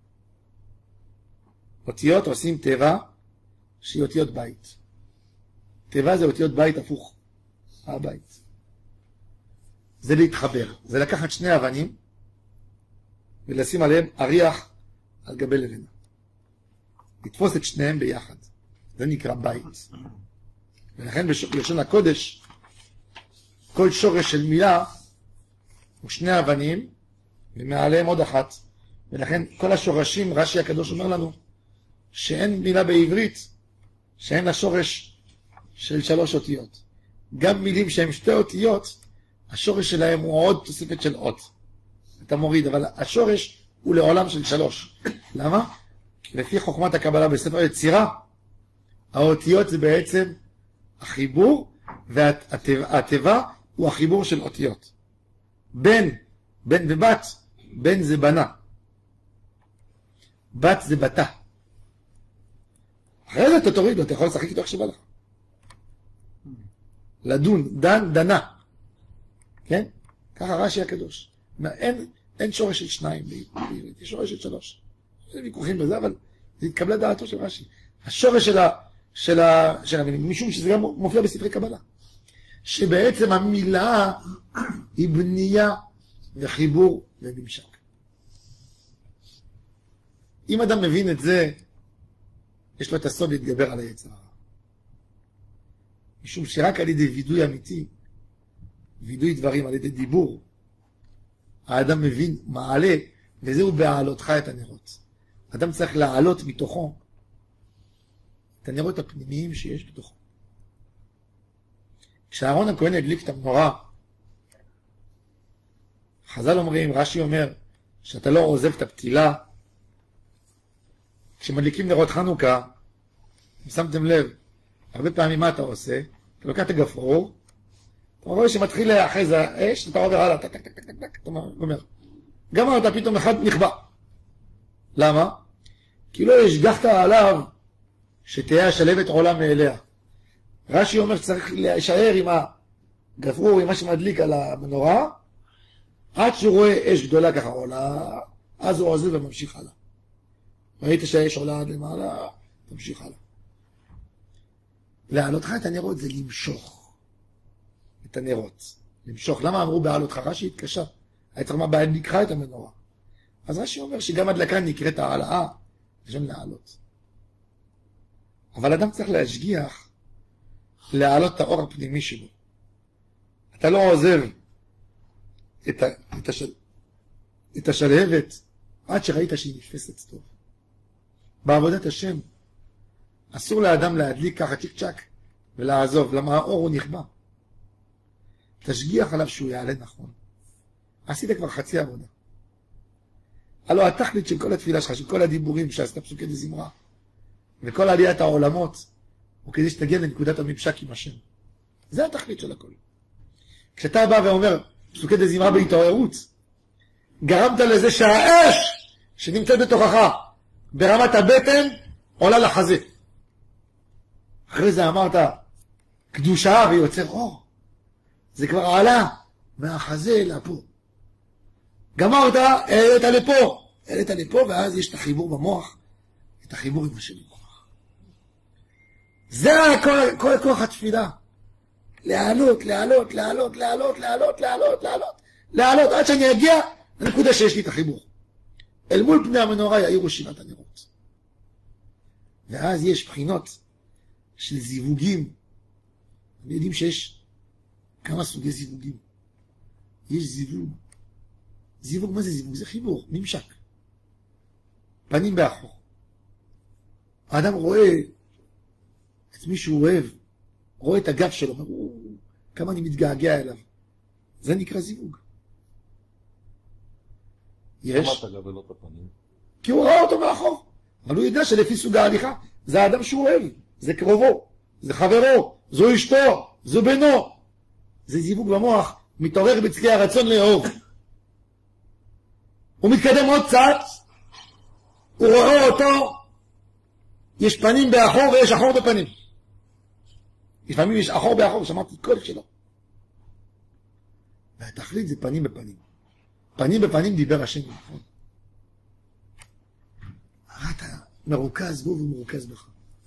אותיות עושים תיבה שהיא אותיות בית. תיבה זה אותיות בית הפוך. הבית. זה להתחבר. זה לקחת שני אבנים ולשים עליהם אריח על גבי לבנה. לתפוס את שניהם ביחד. זה נקרא בית. ולכן בלשון הקודש, כל שורש של מילה הוא שני אבנים ומעליהם עוד אחת. ולכן כל השורשים, רש"י הקדוש אומר לנו, שאין מילה בעברית שאין לה שורש של 3 אותיות. גם מילים שהן 2 אותיות, השורש שלהם הוא עוד תוספת של אות. אתה מוריד, אבל השורש הוא לעולם של 3. למה? לפי חוכמת הקבלה בספר יצירה, האותיות זה בעצם החיבור, והתיבה הוא החיבור של אותיות. בן ובת, בן זה בנה. בת זה בתה. אחרי זה אתה תוריד לו, אתה יכול לשחק איתו איך שבא לך. לדון, דנה. כן? ככה רש"י הקדוש. אין שורש של 2 בעברית, יש שורש של 3. יש ויכוחים בזה, אבל זה התקבלה דעתו של רש"י. השורש של המילים, משום שזה גם מופיע בספרי קבלה. שבעצם המילה היא בנייה וחיבור וממשק. אם אדם מבין את זה, יש לו את הסוד להתגבר על היצר הרע. משום שרק על ידי וידוי אמיתי, וידוי דברים על ידי דיבור, האדם מבין, מעלה, וזהו בהעלותך את הנרות. האדם צריך להעלות מתוכו את הנרות הפנימיים שיש בתוכו. כשאהרון הכהן הדליק את המנורה, חז"ל אומרים, רש"י אומר, שאתה לא עוזב את הפתילה. כשמדליקים נרות חנוכה, אם שמתם לב, הרבה פעמים מה אתה עושה? אתה לוקח את הגפרור, אתה רואה שמתחיל להאחז האש, אתה עובר הלאה, טק, טק, טק, טק, טק, אתה אומר. גמרת, פתאום אחד נכבה. למה? כי לא השגחת עליו שתהיה השלבת עולה מאליה. רש"י אומר שצריך להישאר עם הגפרור, עם מה שמדליק על המנורה, עד שהוא רואה אש גדולה ככה עולה, אז הוא עוזב וממשיך הלאה. ראית שהאש עולה עד למעלה, תמשיך הלאה. להעלותך את הנרות זה למשוך את הנרות. למשוך. למה אמרו בהעלותך? רש"י התקשה. היה צריך מה נקרא את המנורה. אז רש"י אומר שגם הדלקה נקראת העלאה, לשם להעלות. אבל אדם צריך להשגיח, להעלות את האור הפנימי שלו. אתה לא עוזב את השלהבת עד שראית שהיא נתפסת טוב. בעבודת השם אסור לאדם להדליק ככה צ'יק צ'ק ולעזוב, למה האור הוא נכבה. תשגיח עליו שהוא יעלה נכון. עשית כבר חצי עבודה. הלוא התכלית של כל התפילה שלך, של כל הדיבורים שעשת פסוקי דזמרה, וכל עליית העולמות, הוא כדי שתגיע לנקודת הממשק עם השם. זה התכלית של הכל. כשאתה בא ואומר פסוקי דזמרה בהתעוררות, גרמת לזה שהאש שנמצאת בתוכך, ברמת הבטן, עולה לחזה. אחרי זה אמרת, קדושה ויוצר אור. זה כבר עלה מהחזה לפה. גמרת, העלית לפה, ואז יש את החיבור במוח, את החיבור עם השם במוח. זה כל כוח התפילה. לעלות, עד שאני אגיע לנקודה שיש לי את החיבור. אל מול פני המנורה יאירו 7 הנרות. ואז יש בחינות של זיווגים. אנחנו יודעים שיש כמה סוגי זיווגים. יש זיווג. זיווג, מה זה זיווג? זה חיבור, ממשק. פנים באחור. האדם רואה את מי שהוא אוהב, רואה את הגב שלו, אומר, כמה אני מתגעגע אליו. זה נקרא זיווג. יש. למה אתה גבל את הפנים? כי הוא ראה אותו מאחור. אבל הוא יודע שלפי סוג ההליכה, זה האדם שהוא אוהב, זה קרובו, זה חברו, זו אשתו, זו בנו. זה זיווג במוח, מתעורר בצקי הרצון לאהוב. הוא מתקדם עוד קצת, הוא רואה אותו, יש פנים באחור ויש אחור בפנים. לפעמים יש אחור באחור, שמעתי את קול שלו. והתכלית זה פנים בפנים. פנים בפנים דיבר השם. אתה מרוכז בו ומרוכז בך.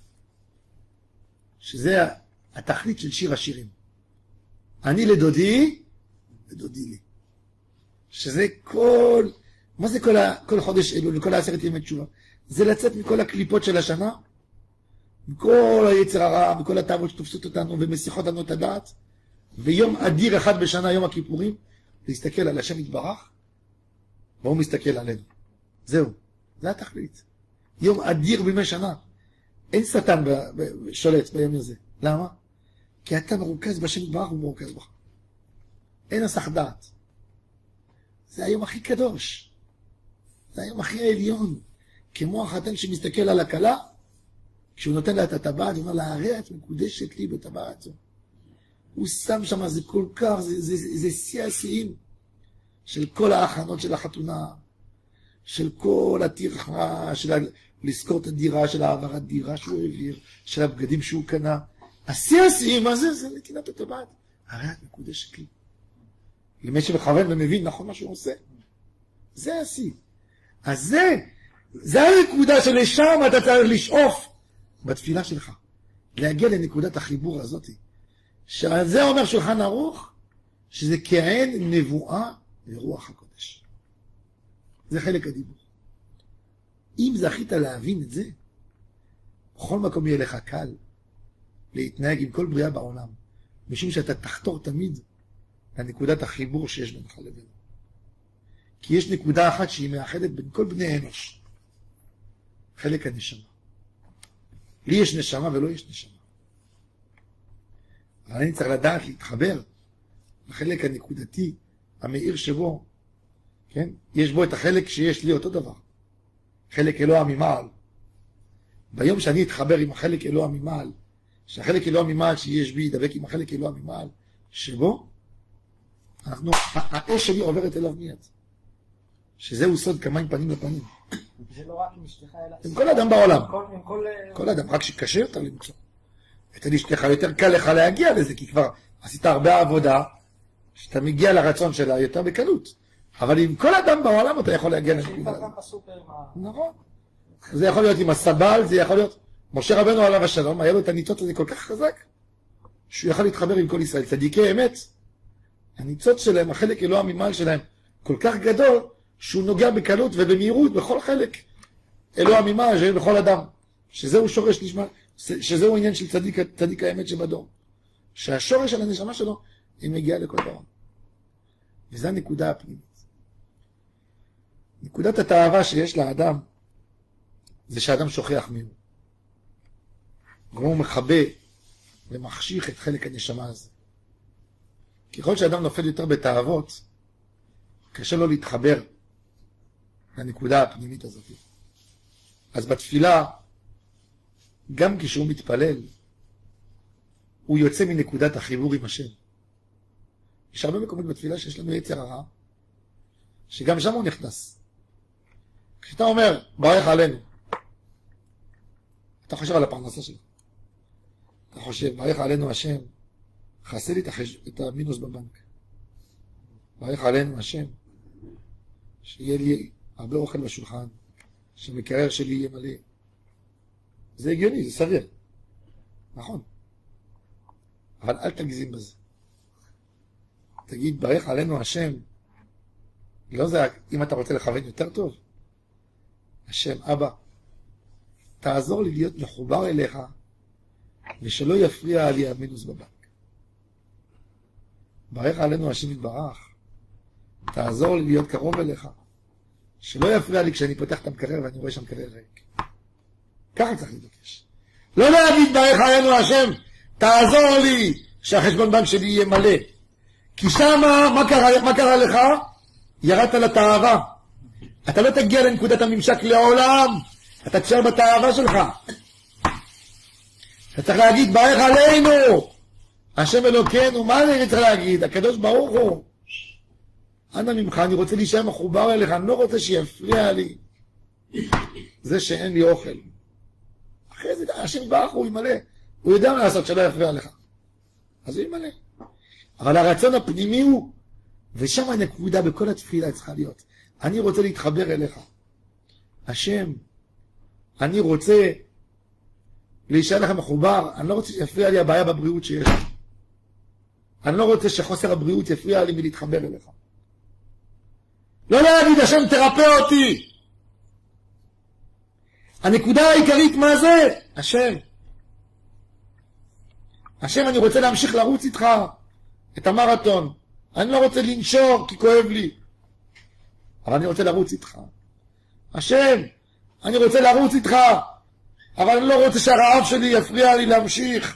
שזה התכלית של שיר השירים. אני לדודי, ודודי לי. שזה כל... מה זה כל חודש אלול וכל 10 ימי תשובה? זה לצאת מכל הקליפות של השנה, מכל היצר הרע, מכל התאוות שתופסות אותנו ומסיחות לנו את הדעת, ויום אדיר אחד בשנה, יום הכיפורים, להסתכל על השם יתברך, והוא מסתכל עלינו. זהו, זה התכלית. יום אדיר בימי שנה. אין שטן שולט ביום הזה. למה? כי אתה מרוכז בשם יתברך ומרוכז בך. אין הסח דעת. זה היום הכי קדוש. זה היום הכי העליון. כמו החתן שמסתכל על הכלה, כשהוא נותן לה את הטבעת, הוא אומר לה, הרי את מקודשת לי בטבעת זו. הוא שם שם, זה כל כך, זה שיא השיאים של כל ההכנות של החתונה, של כל הטרחה, של לזכור את הדירה, של העברת דירה שהוא העביר, של הבגדים שהוא קנה. השיא השיאים, מה זה? זה נתינת הטבעת. הרי את מקודשת לי. למי שמכוון ומבין נכון מה שהוא עושה. זה השיא. אז זה הנקודה שלשם אתה צריך לשאוף בתפילה שלך. להגיע לנקודת החיבור הזאת. שעל זה אומר שולחן ערוך, שזה כעין נבואה לרוח הקודש. זה חלק הדיבור. אם זכית להבין את זה, בכל מקום יהיה לך קל להתנהג עם כל בריאה בעולם, משום שאתה תחתור תמיד לנקודת החיבור שיש בינך לבינו. כי יש נקודה אחת שהיא מאחדת בין כל בני אנוש. חלק הנשמה. לי יש נשמה ולא יש נשמה. אבל אני צריך לדעת להתחבר לחלק הנקודתי, המאיר שבו, כן? יש בו את החלק שיש לי אותו דבר. חלק אלוה ממעל. ביום שאני אתחבר עם החלק אלוה ממעל, שהחלק אלוה ממעל שיש בי ידבק עם החלק אלוה ממעל, שבו האש שלי עוברת אליו מיד. שזהו סוד כמים פנים לפנים. זה לא רק עם אשתך, אלא... עם כל אדם בעולם. עם כל... כל אדם, רק שקשה יותר למצוא. אצל אשתך יותר קל לך להגיע לזה, כי כבר עשית הרבה עבודה, שאתה מגיע לרצון שלה יותר בקלות. אבל עם כל אדם בעולם אתה יכול להגיע לנקודה. גם בסופר עם ה... נכון. זה יכול להיות עם הסבל, זה יכול להיות... משה רבנו עליו השלום, היה לו את הניצוץ הזה כל כך חזק, שהוא יכל להתחבר עם כל ישראל. צדיקי אמת, הניצוץ שלהם, החלק אלוה ממעל שלהם, כל כך גדול, שהוא נוגע בקלות ובמהירות בכל חלק אלוה ממעל שיש בכל אדם. שזהו שורש נשמע, שזהו עניין של צדיק האמת שבדור. שהשורש של הנשמה שלו, היא מגיעה לכל דבר. וזו הנקודה הפנימית. נקודת התאווה שיש לאדם, זה שהאדם שוכח מיהו. והוא מכבה ומחשיך את חלק הנשמה הזה. ככל שאדם נופל יותר בתאוות, קשה לו להתחבר לנקודה הפנימית הזאת. אז בתפילה, גם כשהוא מתפלל, הוא יוצא מנקודת החיבור עם השם. יש הרבה מקומות בתפילה שיש לנו יצר הרע, שגם שם הוא נכנס. כשאתה אומר, ברך עלינו, אתה חושב על הפרנסה שלך. אתה חושב, ברך עלינו השם, חסה לי את המינוס בבנק. ברך עלינו השם, שיהיה לי הרבה אוכל בשולחן, שהמקרר שלי יהיה מלא. זה הגיוני, זה סביר. נכון. אבל אל תגזים בזה. תגיד, ברך עלינו השם, לא זה, אם אתה רוצה לכוון יותר טוב, השם, אבא, תעזור לי להיות מחובר אליך, ושלא יפריע לי המינוס בבנק. ברך עלינו השם יתברך, תעזור לי להיות קרוב אליך, שלא יפריע לי כשאני פותח את המקרר ואני רואה שם מקרר ריק. ככה צריך לבקש. לא להגיד ברך עלינו השם, תעזור לי שהחשבון בנק שלי יהיה מלא. כי שמה, מה קרה לך? ירדת לתאווה. אתה לא תגיע לנקודת הממשק לעולם, אתה תשאר בתאווה שלך. אתה צריך להגיד ברך עלינו, השם אלוקינו. מה אני צריך להגיד? הקדוש ברוך הוא, אנא ממך, אני רוצה להישאר מחובר אליך, אני לא רוצה שיפריע לי זה שאין לי אוכל. אחרי זה השם ברוך הוא ימלא, הוא יודע מה לעשות שלא יפריע לך, אז הוא ימלא. אבל הרצון הפנימי הוא, ושם הנקודה בכל התפילה צריכה להיות, אני רוצה להתחבר אליך. השם, אני רוצה להישאר לך מחובר, אני לא רוצה שיפריע לי הבעיה בבריאות שיש לי. אני לא רוצה שחוסר הבריאות יפריע לי מלהתחבר אליך. לא להגיד, השם תרפא אותי. הנקודה העיקרית מה זה? השם. השם, אני רוצה להמשיך לרוץ איתך את המרתון. אני לא רוצה לנשור כי כואב לי, אבל אני רוצה לרוץ איתך. השם, אני רוצה לרוץ איתך, אבל אני לא רוצה שהרעב שלי יפריע לי להמשיך.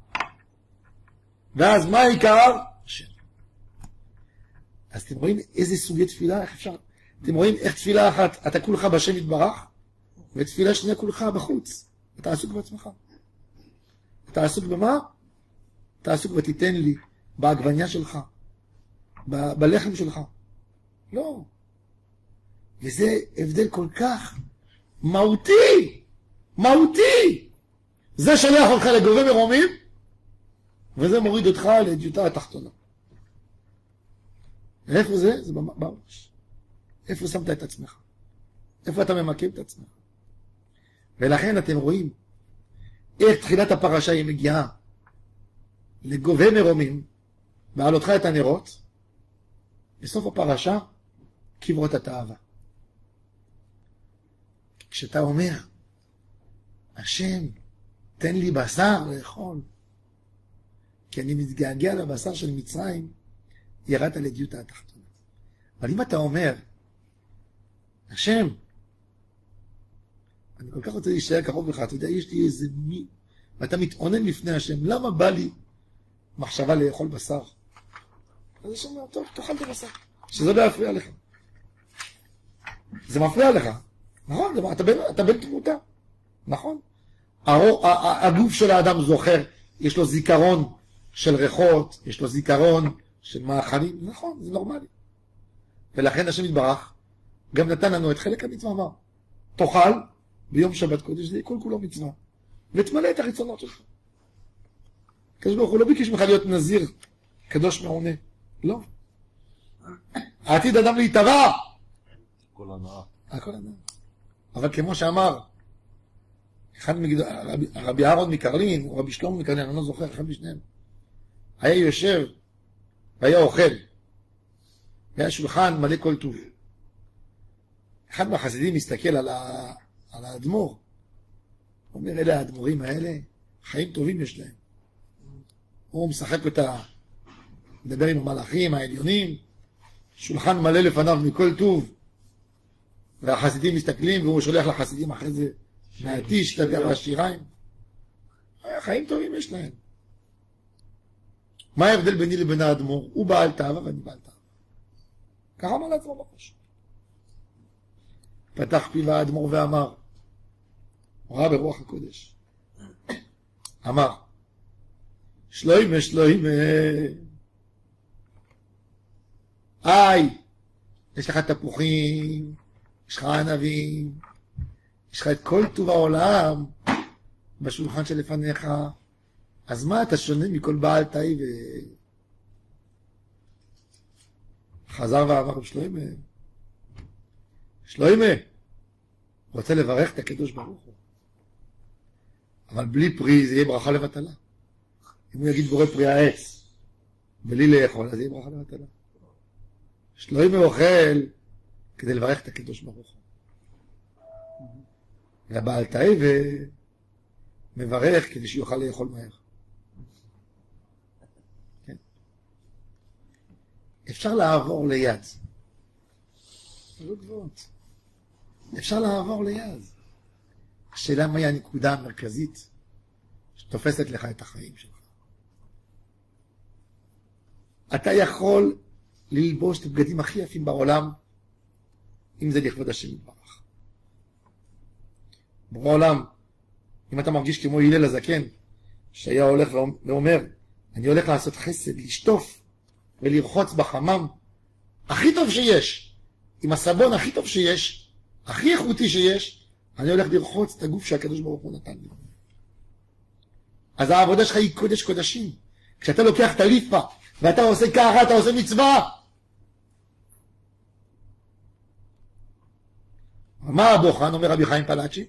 ואז מה העיקר? השם. אז אתם רואים איזה סוגי תפילה, איך אפשר? אתם רואים איך תפילה אחת, אתה כולך בשם יתברך, ותפילה שנייה כולך בחוץ. אתה עסוק בעצמך. אתה עסוק במה? אתה עסוק ותיתן לי, בעגבניה שלך, בלחם שלך. לא. וזה הבדל כל כך מהותי. מהותי. זה שולח אותך לגובה מרומים, וזה מוריד אותך לדיוטה התחתונה. ואיפה זה? זה בראש. איפה שמת את עצמך? איפה אתה ממקם את עצמך? ולכן אתם רואים איך תחילת הפרשה היא מגיעה לגובה מרומים, בעלותך את הנרות, בסוף הפרשה קברות התאווה. כשאתה אומר, השם, תן לי בשר לאכול, כי אני מתגעגע לבשר של מצרים, ירדת לדיוטה התחתונה. אבל אם אתה אומר, השם, אני כל כך רוצה להישאר קרוב לך, אתה יודע, יש לי איזה ואתה מתעונן לפני השם, למה בא לי מחשבה לאכול בשר? אז השם אומר, טוב, תאכל את הבשר, שזה לא יפריע לך. זה מפריע לך, נכון? אתה בן תמותה, נכון? הגוף של האדם זוכר, יש לו זיכרון של ריחות, יש לו זיכרון של מאכלים, נכון, זה נורמלי. ולכן השם יתברך גם נתן לנו את חלק המצווה, אמר, תאכל ביום שבת קודש, זה כל כולו מצווה, ותמלא את הרצונות שלך. הקדוש ברוך הוא לא ביקש ממך להיות נזיר, קדוש מעונה, לא. העתיד אדם להתאווה. כל הנאה. הכל הנאה. אבל כמו שאמר, רבי אהרון מקרלין, או רבי שלמה מקרלין, אני לא זוכר, אחד משניהם, היה יושב, והיה אוכל, והיה שולחן מלא כל טוב. אחד מהחסידים מסתכל על האדמו"ר, הוא אומר, אלה האדמו"רים האלה, חיים טובים יש להם. הוא משחק אותה, מדבר עם המלאכים העליונים, שולחן מלא לפניו מכל טוב, והחסידים מסתכלים, והוא שולח לחסידים אחרי זה, מהטיש, והשיריים. חיים טובים יש להם. מה ההבדל ביני לבין האדמו"ר? הוא בעל תאווה ואני בעל תאווה. ככה אמר לעצמו בראש. פתח פיו האדמו"ר ואמר, הוא ראה ברוח הקודש, אמר, שלוימה, שלוימה, יש לך תפוחים, יש לך ענבים, יש לך את כל טוב העולם בשולחן שלפניך, אז מה אתה שונה מכל בעל תאי? חזר ואמר שלוימה, שלוימה, רוצה לברך את הקדוש ברוך הוא, אבל בלי פרי זה יהיה ברכה לבטלה. אם הוא יגיד בורא פרי העץ בלי לאכול, אז יהיה ברכה לבטלה. שלוימה אוכל כדי לברך את הקדוש ברוך הוא, והבעל תאי ומברך כדי שיוכל לאכול מהר. כן. אפשר לעבור ליד, לא גבוהות, אפשר לעבור ליד. השאלה מהי הנקודה המרכזית שתופסת לך את החיים שלך. אתה יכול ללבוש את הבגדים הכי יפים בעולם, אם זה לכבוד השם יתברך. בעולם, אם אתה מרגיש כמו הלל הזקן, שהיה הולך ואומר, אני הולך לעשות חסד, לשטוף ולרחוץ בחמם הכי טוב שיש, עם הסבון הכי טוב שיש, הכי איכותי שיש, אני הולך לרחוץ את הגוף שהקדוש ברוך הוא נתן לי. אז העבודה שלך היא קודש קודשים. כשאתה לוקח את הליפה ואתה עושה ככה, אתה עושה מצווה. מה הבוחן, אומר רבי חיים פלאצ'י?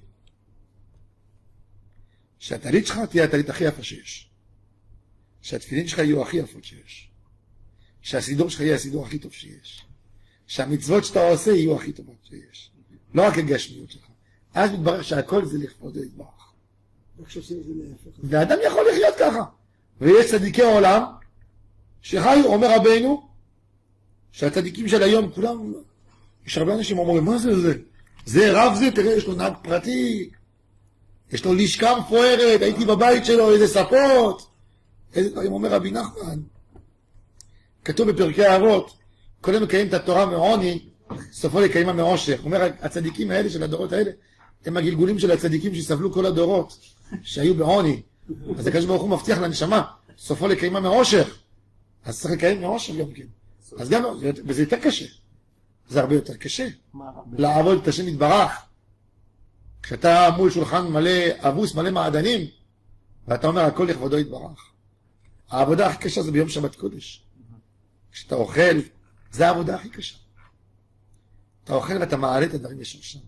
שהטלית שלך תהיה הטלית הכי יפה שיש. שהתפילין שלך יהיו הכי יפות שיש. שהסידור שלך יהיה הסידור הכי טוב שיש. שהמצוות שאתה עושה יהיו הכי טובות שיש. לא רק הגשמיות שלך. אז מתברר שהכל זה לכבוד יתברך. איך שעושים את זה להפך. ואדם יכול לחיות ככה. ויש צדיקי עולם שחיו, אומר רבינו, שהצדיקים של היום כולם, יש הרבה אנשים אומרים, מה זה זה? זה רב זה, תראה, יש לו נהג פרטי, יש לו לשכה מפוארת, הייתי בבית שלו, איזה ספות, איזה דברים, אומר רבי נחמן. כתוב בפרקי אבות, קודם מקיים את התורה מעוני, סופו לקיימה מעושר. אומר, הצדיקים האלה של הדורות האלה, הם הגלגולים של הצדיקים שסבלו כל הדורות, שהיו בעוני. אז הקדוש ברוך הוא מבטיח לנשמה, סופו לקיימה מעושר. אז צריך לקיים מעושר גם כן. אז גם, וזה יותר קשה. זה הרבה יותר קשה. לעבוד את השם יתברך. כשאתה מול שולחן מלא אבוס, מלא מעדנים, ואתה אומר הכל לכבודו יתברך. העבודה הכי קשה זה ביום שבת קודש. כשאתה אוכל, זה העבודה הכי קשה. אתה אוכל ואתה מעלה את הדברים לשורשם.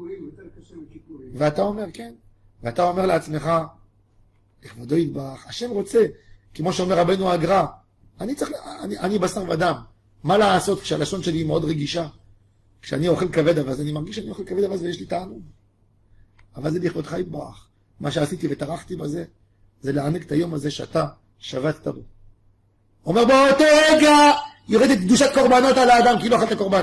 ואתה אומר, כן. ואתה אומר לעצמך, לכבודו יתברך. השם רוצה, כמו שאומר רבנו הגר"א, אני בשר ודם. מה לעשות כשהלשון שלי היא מאוד רגישה? כשאני אוכל כבד אבז, אני מרגיש שאני אוכל כבד אבז ויש לי תענוג. אבל זה לכבודך יתברך. מה שעשיתי וטרחתי בזה, זה לענג את היום הזה שאתה שבתת בו. אומר באותו רגע, יורדת קדושת קורבנות על האדם, כי לא אכלת קורבן.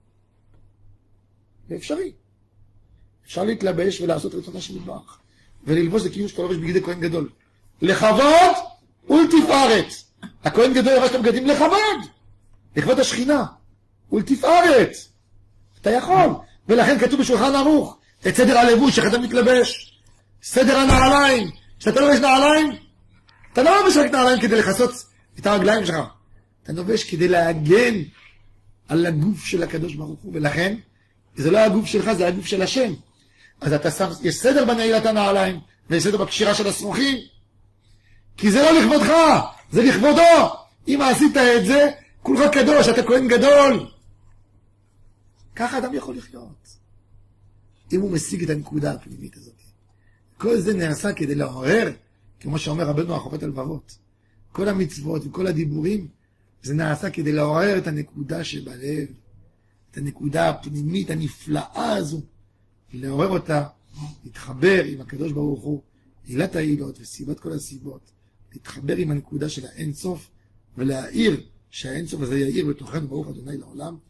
זה אפשרי. אפשר להתלבש ולעשות רצון השם יתברך. וללבוש זה כאילו שאתה לובש בגדי כהן גדול. לכבוד ולתפארת. הכהן גדול ירש את הבגדים לכבוד. לכבוד השכינה. ולתפארת. אתה יכול. ולכן כתוב בשולחן ערוך, את סדר הלבוש, איך אתה מתלבש. סדר הנעליים. כשאתה לובש נעליים, אתה לא לובש רק נעליים כדי לכסות את הרגליים שלך. אתה לובש כדי להגן על הגוף של הקדוש ברוך הוא. ולכן, זה לא הגוף שלך, זה הגוף של השם. אז אתה שם, יש סדר בנעילת הנעליים, ויש סדר בקשירה של השרוכים. כי זה לא לכבודך, זה לכבודו. אם עשית את זה, כולך קדוש, אתה כהן גדול. ככה אדם יכול לחיות. אם הוא משיג את הנקודה הפנימית הזאת. כל זה נעשה כדי לעורר, כמו שאומר רבנו החופת הלבבות. כל המצוות וכל הדיבורים, זה נעשה כדי לעורר את הנקודה שבלב, את הנקודה הפנימית הנפלאה הזו, לעורר אותה, להתחבר עם הקדוש ברוך הוא, עילת העילות וסיבת כל הסיבות, להתחבר עם הנקודה של האין סוף, ולהעיר שהאין סוף הזה יעיר בתוכנו ברוך אדוני לעולם,